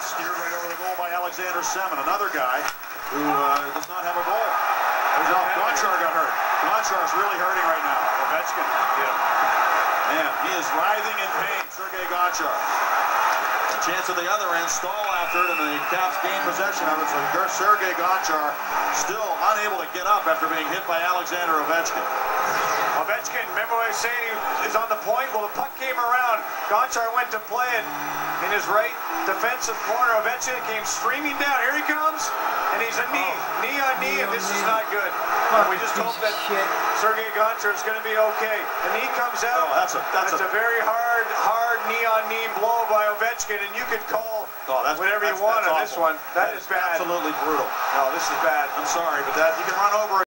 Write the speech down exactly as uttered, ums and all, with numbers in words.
steered right over the goal by Alexander Semin, another guy who uh, does not have a goal. No, Gonchar got hurt. Gonchar's really hurting right now. Ovechkin. Yeah. Man, he is writhing in pain, Sergei Gonchar. A chance at the other end, stall after it, and the Caps gain possession of it. So Sergei Gonchar still unable to get up after being hit by Alexander Ovechkin. Ovechkin, remember what I was saying, he is on the point? Well, the puck came around. Gonchar went to play it in his right defensive corner. Ovechkin came streaming down. Here he comes, and he's a knee. Oh. Knee on knee, and this is not good. And we just hope that Sergei Gonchar is going to be okay. The knee comes out. Oh, that's a, that's it's a, a very hard, hard knee-on-knee blow by Ovechkin, and you could call oh, that's, whatever that's, you want that's on awful. this one. That, that is bad. Absolutely brutal. No, this is bad. I'm sorry, but that you can run over